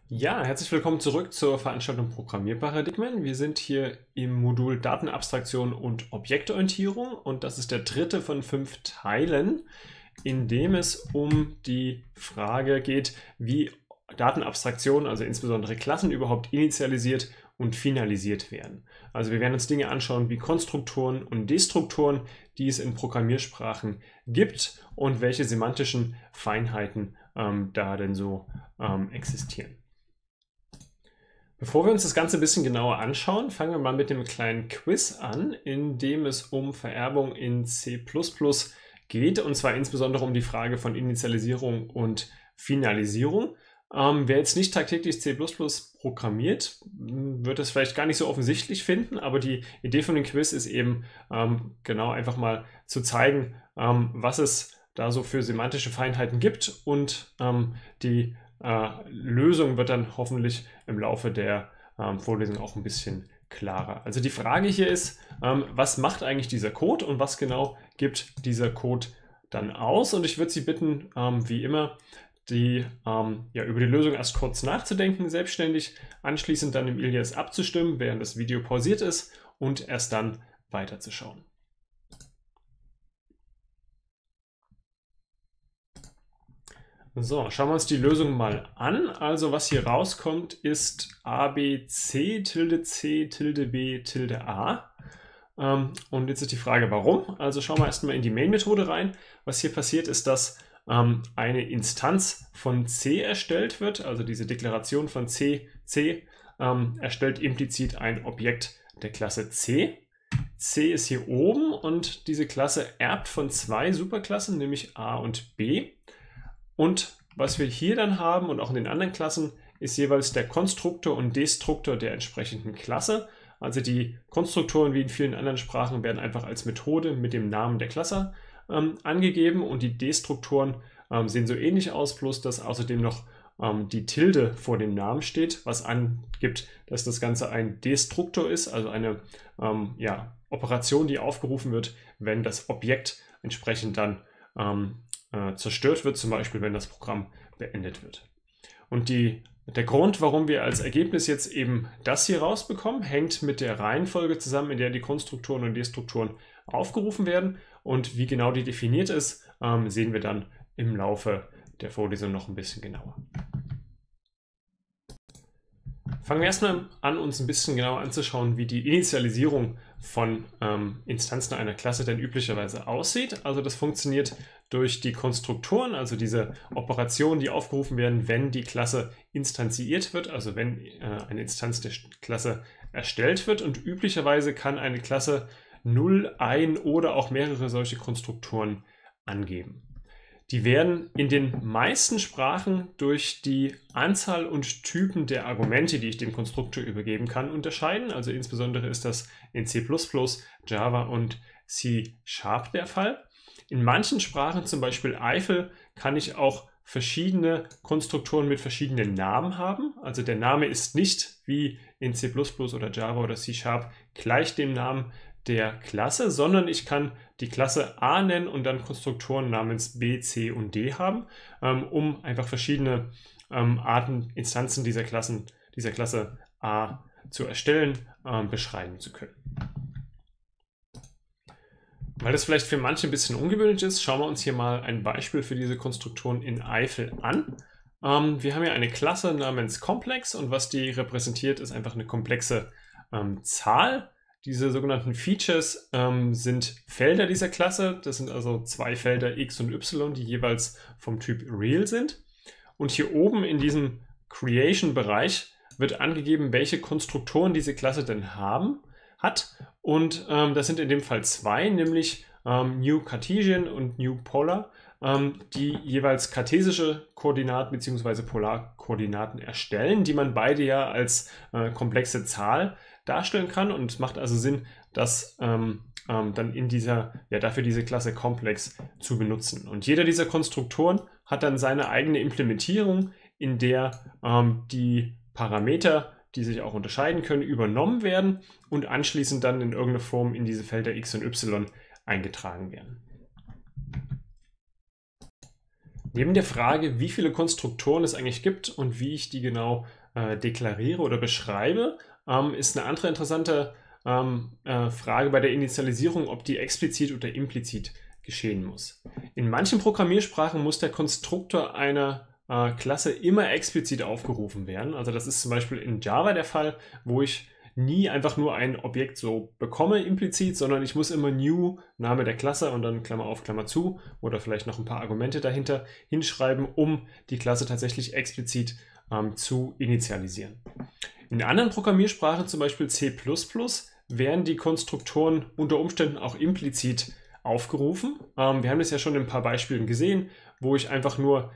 Ja, herzlich willkommen zurück zur Veranstaltung Programmierparadigmen. Wir sind hier im Modul Datenabstraktion und Objektorientierung und das ist der dritte von 5 Teilen, in dem es um die Frage geht, wie Datenabstraktionen, also insbesondere Klassen, überhaupt initialisiert und finalisiert werden. Also wir werden uns Dinge anschauen wie Konstruktoren und Destruktoren, die es in Programmiersprachen gibt und welche semantischen Feinheiten da denn so existieren. Bevor wir uns das Ganze ein bisschen genauer anschauen, fangen wir mal mit dem kleinen Quiz an, in dem es um Vererbung in C++ geht, und zwar insbesondere um die Frage von Initialisierung und Finalisierung. Wer jetzt nicht tagtäglich C++ programmiert, wird es vielleicht gar nicht so offensichtlich finden, aber die Idee von dem Quiz ist eben genau einfach mal zu zeigen, was es da so für semantische Feinheiten gibt, und die Lösung wird dann hoffentlich im Laufe der Vorlesung auch ein bisschen klarer. Also die Frage hier ist, was macht eigentlich dieser Code und was genau gibt dieser Code dann aus? Und ich würde Sie bitten, wie immer, über die Lösung erst kurz nachzudenken, selbstständig, anschließend dann im Ilias abzustimmen, während das Video pausiert ist, und erst dann weiterzuschauen. So, schauen wir uns die Lösung mal an. Also was hier rauskommt, ist ABC tilde C tilde B tilde A. Und jetzt ist die Frage, warum? Also schauen wir erstmal in die Main-Methode rein. Was hier passiert, ist, dass eine Instanz von C erstellt wird. Also diese Deklaration von C erstellt implizit ein Objekt der Klasse C. C ist hier oben und diese Klasse erbt von 2 Superklassen, nämlich A und B. Und was wir hier dann haben und auch in den anderen Klassen, ist jeweils der Konstruktor und Destruktor der entsprechenden Klasse. Also die Konstruktoren, wie in vielen anderen Sprachen, werden einfach als Methode mit dem Namen der Klasse angegeben, und die Destruktoren sehen so ähnlich aus, bloß dass außerdem noch die Tilde vor dem Namen steht, was angibt, dass das Ganze ein Destruktor ist, also eine Operation, die aufgerufen wird, wenn das Objekt entsprechend dann zerstört wird, zum Beispiel wenn das Programm beendet wird. Und der Grund, warum wir als Ergebnis jetzt eben das hier rausbekommen, hängt mit der Reihenfolge zusammen, in der die Konstruktoren und Destruktoren aufgerufen werden, und wie genau die definiert ist, sehen wir dann im Laufe der Vorlesung noch ein bisschen genauer. Fangen wir erstmal an, uns ein bisschen genauer anzuschauen, wie die Initialisierung von Instanzen einer Klasse denn üblicherweise aussieht. Also das funktioniert durch die Konstruktoren, also diese Operationen, die aufgerufen werden, wenn die Klasse instanziert wird, also wenn eine Instanz der Klasse erstellt wird. Und üblicherweise kann eine Klasse 0, 1 oder auch mehrere solche Konstruktoren angeben. Die werden in den meisten Sprachen durch die Anzahl und Typen der Argumente, die ich dem Konstruktor übergeben kann, unterscheiden. Also insbesondere ist das in C++, Java und C# der Fall. In manchen Sprachen, zum Beispiel Eiffel, kann ich auch verschiedene Konstruktoren mit verschiedenen Namen haben. Also der Name ist nicht wie in C++ oder Java oder C# gleich dem Namen der Klasse, sondern ich kann die Klasse A nennen und dann Konstruktoren namens B, C und D haben, um einfach verschiedene Arten, Instanzen dieser Klasse A zu erstellen, beschreiben zu können. Weil das vielleicht für manche ein bisschen ungewöhnlich ist, schauen wir uns hier mal ein Beispiel für diese Konstruktoren in Eiffel an. Wir haben hier eine Klasse namens Complex, und was die repräsentiert, ist einfach eine komplexe Zahl. Diese sogenannten Features sind Felder dieser Klasse. Das sind also 2 Felder x und y, die jeweils vom Typ Real sind. Und hier oben in diesem Creation-Bereich wird angegeben, welche Konstruktoren diese Klasse denn hat. Und das sind in dem Fall 2, nämlich New Cartesian und New Polar, die jeweils kartesische Koordinaten bzw. Polarkoordinaten erstellen, die man beide ja als komplexe Zahl darstellen kann, und es macht also Sinn, das dann dafür diese Klasse Complex zu benutzen. Und jeder dieser Konstruktoren hat dann seine eigene Implementierung, in der die Parameter, die sich auch unterscheiden können, übernommen werden und anschließend dann in irgendeiner Form in diese Felder x und y eingetragen werden. Neben der Frage, wie viele Konstruktoren es eigentlich gibt und wie ich die genau deklariere oder beschreibe, ist eine andere interessante Frage bei der Initialisierung, ob die explizit oder implizit geschehen muss. In manchen Programmiersprachen muss der Konstruktor einer Klasse immer explizit aufgerufen werden. Also das ist zum Beispiel in Java der Fall, wo ich nie einfach nur ein Objekt so bekomme implizit, sondern ich muss immer new, Name der Klasse und dann Klammer auf, Klammer zu oder vielleicht noch ein paar Argumente dahinter hinschreiben, um die Klasse tatsächlich explizit zu initialisieren. In anderen Programmiersprachen, zum Beispiel C++, werden die Konstruktoren unter Umständen auch implizit aufgerufen. Wir haben das ja schon in ein paar Beispielen gesehen, wo ich einfach nur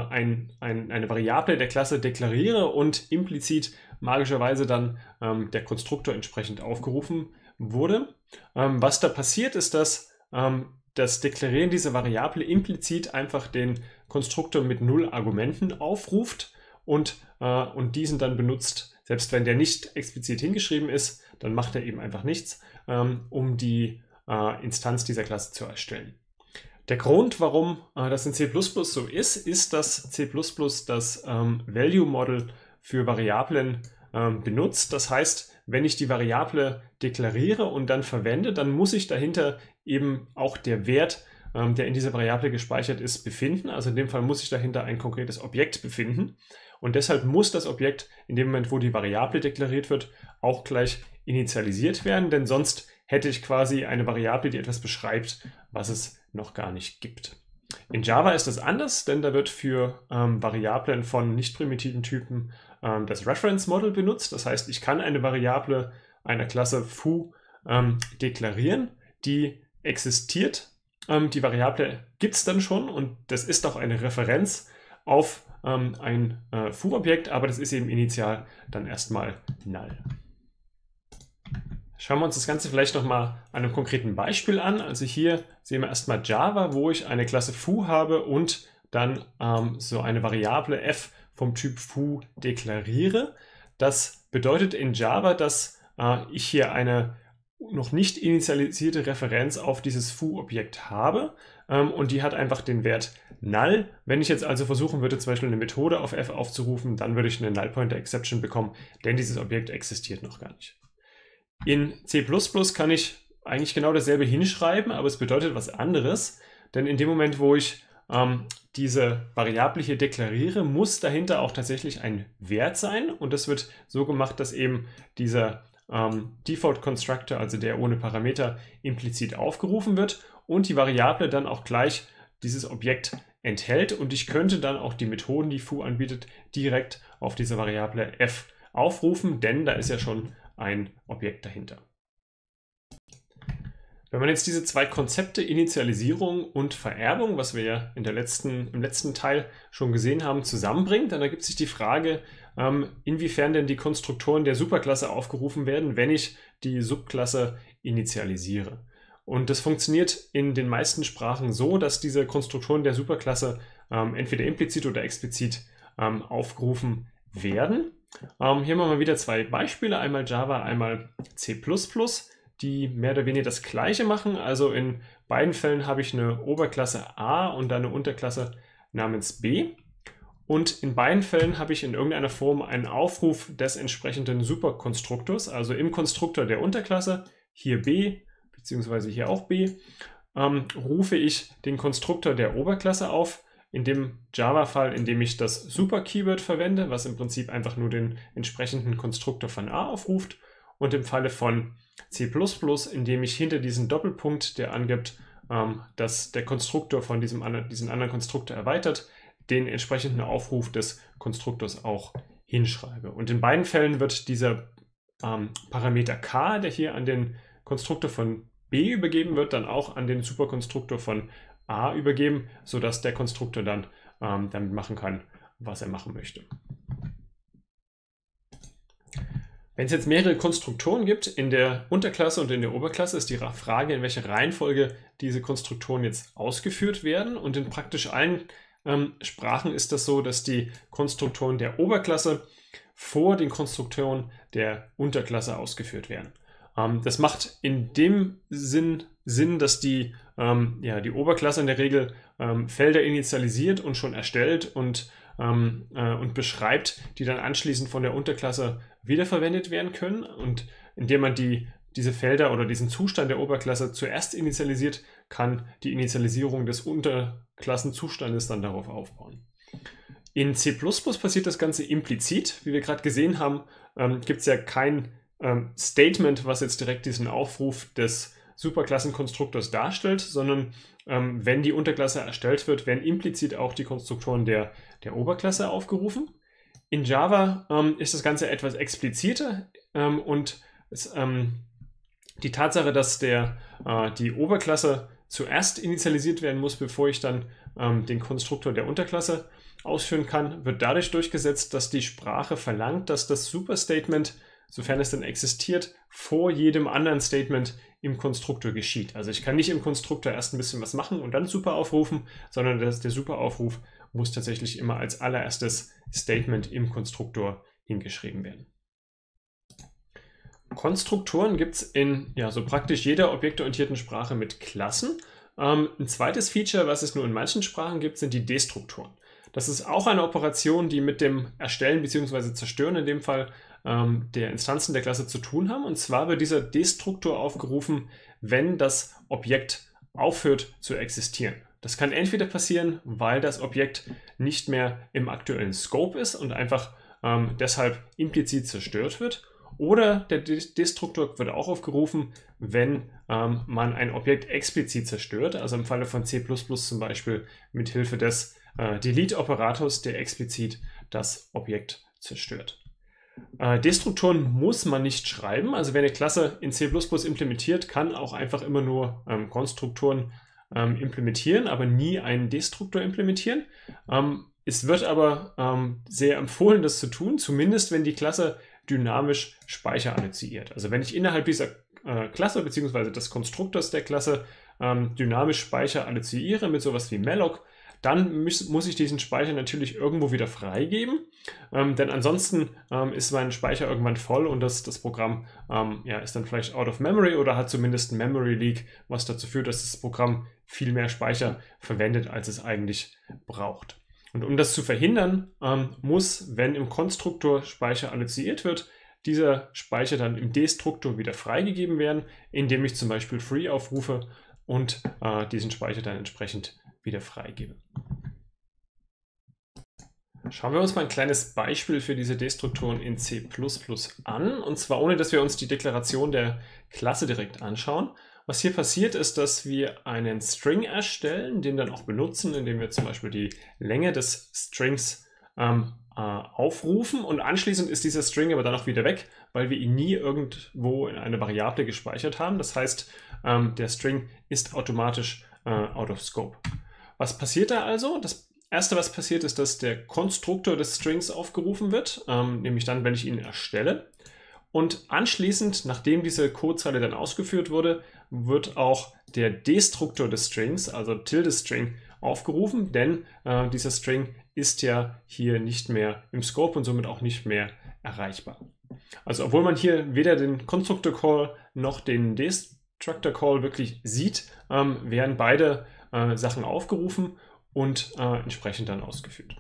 eine Variable der Klasse deklariere und implizit magischerweise dann der Konstruktor entsprechend aufgerufen wurde. Was da passiert, ist, dass das Deklarieren dieser Variable implizit einfach den Konstruktor mit 0 Argumenten aufruft und diesen dann benutzt. Selbst wenn der nicht explizit hingeschrieben ist, dann macht er eben einfach nichts, um die Instanz dieser Klasse zu erstellen. Der Grund, warum das in C++ so ist, dass C++ das Value Model für Variablen benutzt. Das heißt, wenn ich die Variable deklariere und dann verwende, dann muss ich dahinter eben auch der Wert, der in dieser Variable gespeichert ist, befinden. Also in dem Fall muss ich dahinter ein konkretes Objekt befinden. Und deshalb muss das Objekt in dem Moment, wo die Variable deklariert wird, auch gleich initialisiert werden, denn sonst hätte ich quasi eine Variable, die etwas beschreibt, was es noch gar nicht gibt. In Java ist das anders, denn da wird für Variablen von nicht primitiven Typen das Reference Model benutzt. Das heißt, ich kann eine Variable einer Klasse foo deklarieren, die existiert. Die Variable gibt es dann schon und das ist auch eine Referenz auf ein foo-Objekt, aber das ist eben initial dann erstmal null. Schauen wir uns das Ganze vielleicht nochmal an einem konkreten Beispiel an. Also hier sehen wir erstmal Java, wo ich eine Klasse foo habe und dann so eine Variable f vom Typ foo deklariere. Das bedeutet in Java, dass ich hier eine noch nicht initialisierte Referenz auf dieses foo-Objekt habe und die hat einfach den Wert null. Wenn ich jetzt also versuchen würde, zum Beispiel eine Methode auf f aufzurufen, dann würde ich eine Null-Pointer-Exception bekommen, denn dieses Objekt existiert noch gar nicht. In C++ kann ich eigentlich genau dasselbe hinschreiben, aber es bedeutet was anderes, denn in dem Moment, wo ich diese Variable hier deklariere, muss dahinter auch tatsächlich ein Wert sein und das wird so gemacht, dass eben dieser Default Constructor, also der ohne Parameter, implizit aufgerufen wird und die Variable dann auch gleich dieses Objekt enthält und ich könnte dann auch die Methoden, die foo anbietet, direkt auf diese Variable f aufrufen, denn da ist ja schon ein Objekt dahinter. Wenn man jetzt diese zwei Konzepte, Initialisierung und Vererbung, was wir ja im letzten Teil schon gesehen haben, zusammenbringt, dann ergibt sich die Frage, inwiefern denn die Konstruktoren der Superklasse aufgerufen werden, wenn ich die Subklasse initialisiere. Und das funktioniert in den meisten Sprachen so, dass diese Konstruktoren der Superklasse entweder implizit oder explizit aufgerufen werden. Hier haben wir mal wieder zwei Beispiele, einmal Java, einmal C++, die mehr oder weniger das Gleiche machen. Also in beiden Fällen habe ich eine Oberklasse A und dann eine Unterklasse namens B. Und in beiden Fällen habe ich in irgendeiner Form einen Aufruf des entsprechenden Superkonstruktors, also im Konstruktor der Unterklasse, hier B, beziehungsweise hier auch B, rufe ich den Konstruktor der Oberklasse auf, in dem Java-Fall, in dem ich das Super-Keyword verwende, was im Prinzip einfach nur den entsprechenden Konstruktor von A aufruft. Und im Falle von C++, in dem ich hinter diesen Doppelpunkt, der angibt, dass der Konstruktor von diesen anderen Konstruktor erweitert, den entsprechenden Aufruf des Konstruktors auch hinschreibe. Und in beiden Fällen wird dieser Parameter k, der hier an den Konstruktor von B übergeben wird, dann auch an den Superkonstruktor von A übergeben, sodass der Konstruktor dann damit machen kann, was er machen möchte. Wenn es jetzt mehrere Konstruktoren gibt, in der Unterklasse und in der Oberklasse, ist die Frage, in welcher Reihenfolge diese Konstruktoren jetzt ausgeführt werden. Und in praktisch allen Sprachen ist das so, dass die Konstruktoren der Oberklasse vor den Konstruktoren der Unterklasse ausgeführt werden. Das macht in dem Sinn, dass die Oberklasse in der Regel Felder initialisiert und schon erstellt und und beschreibt, die dann anschließend von der Unterklasse wiederverwendet werden können. Und indem man diese Felder oder diesen Zustand der Oberklasse zuerst initialisiert, kann die Initialisierung des Unterklassenzustandes dann darauf aufbauen. In C++ passiert das Ganze implizit. Wie wir gerade gesehen haben, gibt es ja kein Statement, was jetzt direkt diesen Aufruf des Superklassenkonstruktors darstellt, sondern wenn die Unterklasse erstellt wird, werden implizit auch die Konstruktoren der Oberklasse aufgerufen. In Java ist das Ganze etwas expliziter und die Tatsache, dass die Oberklasse zuerst initialisiert werden muss, bevor ich dann den Konstruktor der Unterklasse ausführen kann, wird dadurch durchgesetzt, dass die Sprache verlangt, dass das Superstatement, sofern es denn existiert, vor jedem anderen Statement im Konstruktor geschieht. Also ich kann nicht im Konstruktor erst ein bisschen was machen und dann Super aufrufen, sondern der Superaufruf muss tatsächlich immer als allererstes Statement im Konstruktor hingeschrieben werden. Konstruktoren gibt es in so praktisch jeder objektorientierten Sprache mit Klassen. Ein zweites Feature, was es nur in manchen Sprachen gibt, sind die Destruktoren. Das ist auch eine Operation, die mit dem Erstellen bzw. Zerstören in dem Fall der Instanzen der Klasse zu tun haben. Und zwar wird dieser Destruktor aufgerufen, wenn das Objekt aufhört zu existieren. Das kann entweder passieren, weil das Objekt nicht mehr im aktuellen Scope ist und einfach deshalb implizit zerstört wird. Oder der Destruktor wird auch aufgerufen, wenn man ein Objekt explizit zerstört, also im Falle von C++ zum Beispiel mit Hilfe des Delete-Operators, der explizit das Objekt zerstört. Destruktoren muss man nicht schreiben, also wer eine Klasse in C++ implementiert, kann auch einfach immer nur Konstruktoren implementieren, aber nie einen Destruktor implementieren. Es wird aber sehr empfohlen, das zu tun, zumindest wenn die Klasse dynamisch Speicher alloziert. Also wenn ich innerhalb dieser Klasse bzw. des Konstruktors der Klasse dynamisch Speicher alloziere mit sowas wie malloc, dann muss ich diesen Speicher natürlich irgendwo wieder freigeben, denn ansonsten ist mein Speicher irgendwann voll und das Programm ist dann vielleicht out of memory oder hat zumindest ein Memory Leak, was dazu führt, dass das Programm viel mehr Speicher verwendet, als es eigentlich braucht. Und um das zu verhindern, muss, wenn im Konstruktor Speicher alloziert wird, dieser Speicher dann im Destruktor wieder freigegeben werden, indem ich zum Beispiel free aufrufe und diesen Speicher dann entsprechend wieder freigebe. Schauen wir uns mal ein kleines Beispiel für diese Destruktoren in C++ an, und zwar ohne, dass wir uns die Deklaration der Klasse direkt anschauen. Was hier passiert ist, dass wir einen String erstellen, den dann auch benutzen, indem wir zum Beispiel die Länge des Strings aufrufen, und anschließend ist dieser String aber dann auch wieder weg, weil wir ihn nie irgendwo in eine Variable gespeichert haben. Das heißt, der String ist automatisch out of scope. Was passiert da also? Das Erste, was passiert, ist, dass der Konstruktor des Strings aufgerufen wird, nämlich dann, wenn ich ihn erstelle. Und anschließend, nachdem diese Codezeile dann ausgeführt wurde, wird auch der Destruktor des Strings, also Tilde-String, aufgerufen, denn dieser String ist ja hier nicht mehr im Scope und somit auch nicht mehr erreichbar. Also obwohl man hier weder den Constructor-Call noch den Destructor-Call wirklich sieht, werden beide Sachen aufgerufen und entsprechend dann ausgeführt.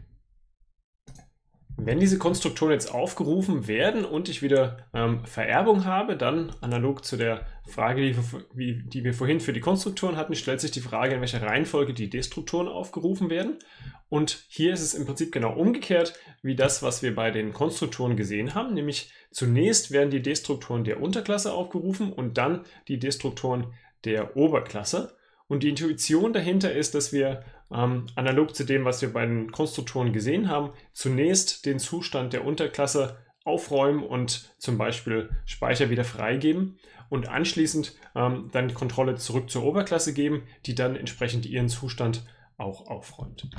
Wenn diese Konstruktoren jetzt aufgerufen werden und ich wieder Vererbung habe, dann analog zu der Frage, die wir vorhin für die Konstruktoren hatten, stellt sich die Frage, in welcher Reihenfolge die Destruktoren aufgerufen werden. Und hier ist es im Prinzip genau umgekehrt wie das, was wir bei den Konstruktoren gesehen haben, nämlich zunächst werden die Destruktoren der Unterklasse aufgerufen und dann die Destruktoren der Oberklasse. Und die Intuition dahinter ist, dass wir analog zu dem, was wir bei den Konstruktoren gesehen haben, zunächst den Zustand der Unterklasse aufräumen und zum Beispiel Speicher wieder freigeben und anschließend dann die Kontrolle zurück zur Oberklasse geben, die dann entsprechend ihren Zustand auch aufräumt.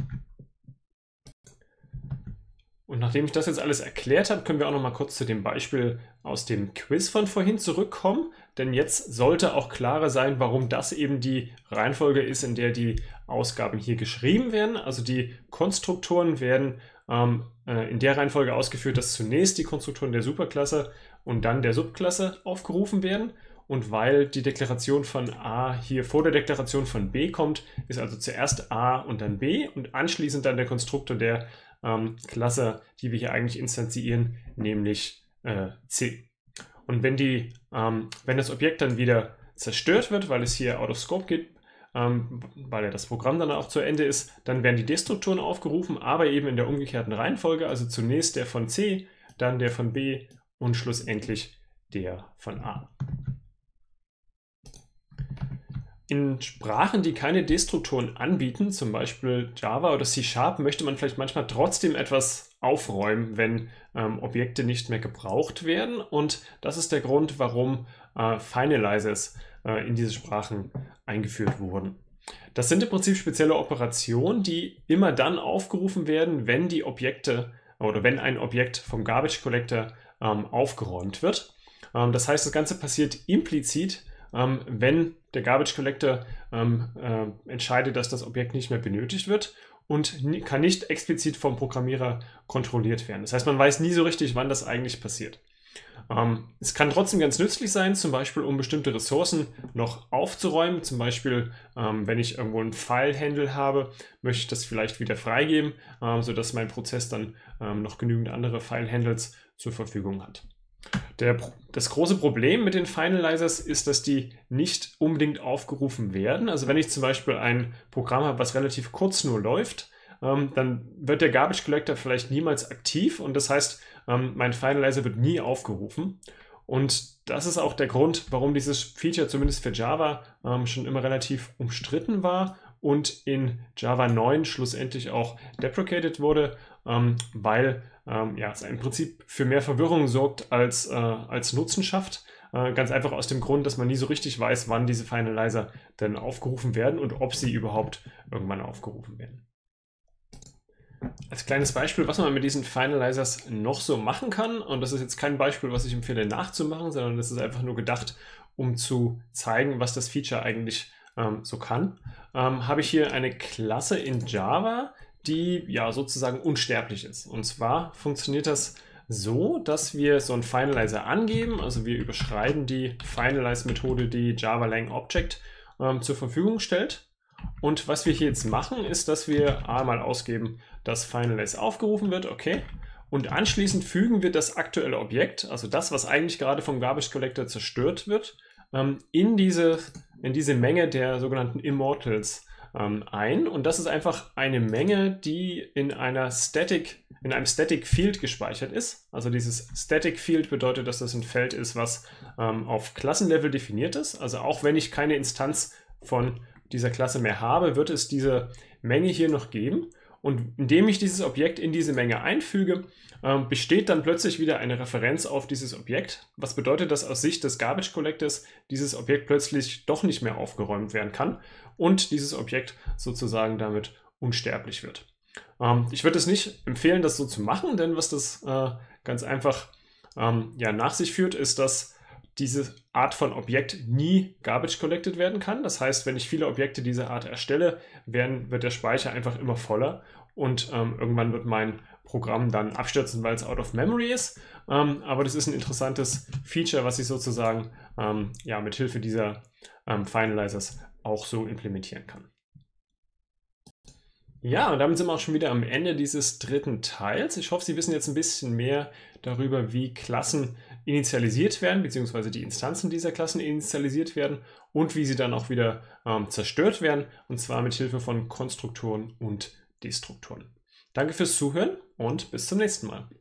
Und nachdem ich das jetzt alles erklärt habe, können wir auch noch mal kurz zu dem Beispiel aus dem Quiz von vorhin zurückkommen. Denn jetzt sollte auch klarer sein, warum das eben die Reihenfolge ist, in der die Ausgaben hier geschrieben werden. Also die Konstruktoren werden in der Reihenfolge ausgeführt, dass zunächst die Konstruktoren der Superklasse und dann der Subklasse aufgerufen werden. und weil die Deklaration von A hier vor der Deklaration von B kommt, ist also zuerst A und dann B und anschließend dann der Konstruktor der Klasse, die wir hier eigentlich instanzieren, nämlich C. Und wenn das Objekt dann wieder zerstört wird, weil es hier out of scope geht, weil ja das Programm dann auch zu Ende ist, dann werden die Destruktoren aufgerufen, aber eben in der umgekehrten Reihenfolge, also zunächst der von C, dann der von B und schlussendlich der von A. In Sprachen, die keine Destruktoren anbieten, zum Beispiel Java oder C#, möchte man vielleicht manchmal trotzdem etwas aufräumen, wenn Objekte nicht mehr gebraucht werden. Und das ist der Grund, warum Finalizers in diese Sprachen eingeführt wurden. Das sind im Prinzip spezielle Operationen, die immer dann aufgerufen werden, wenn die Objekte oder wenn ein Objekt vom Garbage Collector aufgeräumt wird. Das heißt, das Ganze passiert implizit, wenn der Garbage Collector entscheidet, dass das Objekt nicht mehr benötigt wird und kann nicht explizit vom Programmierer kontrolliert werden. Das heißt, man weiß nie so richtig, wann das eigentlich passiert. Es kann trotzdem ganz nützlich sein, zum Beispiel um bestimmte Ressourcen noch aufzuräumen. Zum Beispiel, wenn ich irgendwo einen File-Handle habe, möchte ich das vielleicht wieder freigeben, sodass mein Prozess dann noch genügend andere File-Handles zur Verfügung hat. Das große Problem mit den Finalizers ist, dass die nicht unbedingt aufgerufen werden. Also wenn ich zum Beispiel ein Programm habe, was relativ kurz nur läuft, dann wird der Garbage Collector vielleicht niemals aktiv und das heißt, mein Finalizer wird nie aufgerufen. Und das ist auch der Grund, warum dieses Feature zumindest für Java schon immer relativ umstritten war und in Java 9 schlussendlich auch deprecated wurde, weil es im Prinzip für mehr Verwirrung sorgt als Nutzen schafft. Ganz einfach aus dem Grund, dass man nie so richtig weiß, wann diese Finalizer denn aufgerufen werden und ob sie überhaupt irgendwann aufgerufen werden. Als kleines Beispiel, was man mit diesen Finalizers noch so machen kann, und das ist jetzt kein Beispiel, was ich empfehle nachzumachen, sondern das ist einfach nur gedacht, um zu zeigen, was das Feature eigentlich so kann, habe ich hier eine Klasse in Java, die ja sozusagen unsterblich ist. Und zwar funktioniert das so, dass wir so einen Finalizer angeben, also wir überschreiben die Finalize-Methode, die Java Lang Object zur Verfügung stellt. Und was wir hier jetzt machen, ist, dass wir einmal ausgeben, dass Finalize aufgerufen wird, okay. Und anschließend fügen wir das aktuelle Objekt, also das, was eigentlich gerade vom Garbage Collector zerstört wird, in diese Menge der sogenannten Immortals ein. Und das ist einfach eine Menge, die in einem Static Field gespeichert ist. Also dieses Static Field bedeutet, dass das ein Feld ist, was auf Klassenlevel definiert ist. Also auch wenn ich keine Instanz von dieser Klasse mehr habe, wird es diese Menge hier noch geben. Und indem ich dieses Objekt in diese Menge einfüge, besteht dann plötzlich wieder eine Referenz auf dieses Objekt. Was bedeutet, dass aus Sicht des Garbage Collectors dieses Objekt plötzlich doch nicht mehr aufgeräumt werden kann und dieses Objekt sozusagen damit unsterblich wird. Ich würde es nicht empfehlen, das so zu machen, denn was das ganz einfach nach sich führt, ist, dass diese Art von Objekt nie Garbage collected werden kann. Das heißt, wenn ich viele Objekte dieser Art erstelle, wird der Speicher einfach immer voller und irgendwann wird mein Programm dann abstürzen, weil es out of memory ist. Aber das ist ein interessantes Feature, was ich sozusagen mit Hilfe dieser Finalizers auch so implementieren kann. Ja, und damit sind wir auch schon wieder am Ende dieses dritten Teils. Ich hoffe, Sie wissen jetzt ein bisschen mehr darüber, wie Klassen initialisiert werden, beziehungsweise die Instanzen dieser Klassen initialisiert werden und wie sie dann auch wieder zerstört werden, und zwar mit Hilfe von Konstruktoren und Destruktoren. Danke fürs Zuhören und bis zum nächsten Mal.